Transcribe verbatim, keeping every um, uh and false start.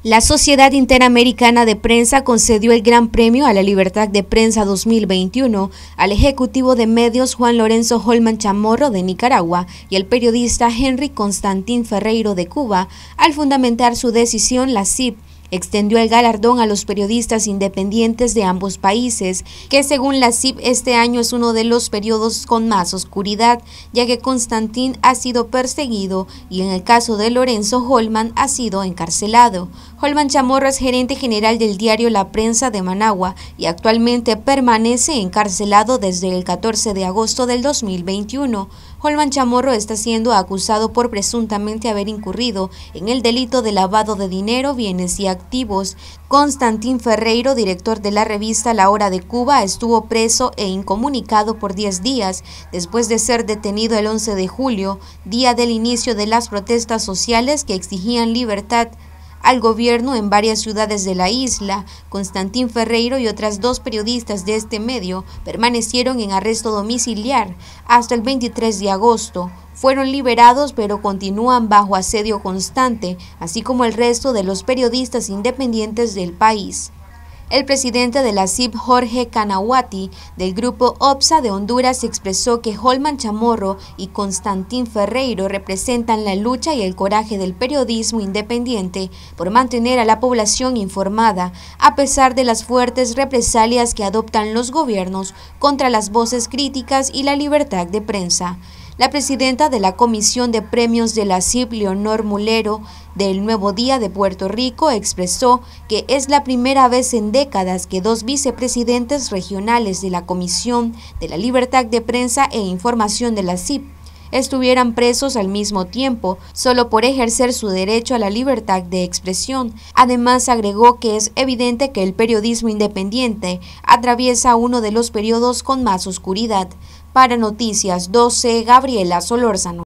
La Sociedad Interamericana de Prensa concedió el Gran Premio a la Libertad de Prensa dos mil veintiuno al ejecutivo de medios Juan Lorenzo Holman Chamorro de Nicaragua y al periodista Henry Constantín Ferreiro de Cuba. Al fundamentar su decisión, la C I P extendió el galardón a los periodistas independientes de ambos países, que según la C I P este año es uno de los periodos con más oscuridad, ya que Constantín ha sido perseguido y en el caso de Lorenzo Holman ha sido encarcelado. Holman Chamorro es gerente general del diario La Prensa de Managua y actualmente permanece encarcelado desde el catorce de agosto del dos mil veintiuno. Holman Chamorro está siendo acusado por presuntamente haber incurrido en el delito de lavado de dinero, bienes y activos. Constantín Ferreiro, director de la revista La Hora de Cuba, estuvo preso e incomunicado por diez días después de ser detenido el once de julio, día del inicio de las protestas sociales que exigían libertad al gobierno en varias ciudades de la isla. Constantín Ferreiro y otras dos periodistas de este medio permanecieron en arresto domiciliar hasta el veintitrés de agosto. Fueron liberados, pero continúan bajo asedio constante, así como el resto de los periodistas independientes del país. El presidente de la C I P, Jorge Canahuati, del grupo OPSA de Honduras, expresó que Holman Chamorro y Constantín Ferreiro representan la lucha y el coraje del periodismo independiente por mantener a la población informada, a pesar de las fuertes represalias que adoptan los gobiernos contra las voces críticas y la libertad de prensa. La presidenta de la Comisión de Premios de la C I P, Leonor Mulero, del Nuevo Día de Puerto Rico, expresó que es la primera vez en décadas que dos vicepresidentes regionales de la Comisión de la Libertad de Prensa e Información de la C I P estuvieran presos al mismo tiempo, solo por ejercer su derecho a la libertad de expresión. Además, agregó que es evidente que el periodismo independiente atraviesa uno de los periodos con más oscuridad. Para Noticias doce, Gabriela Solórzano.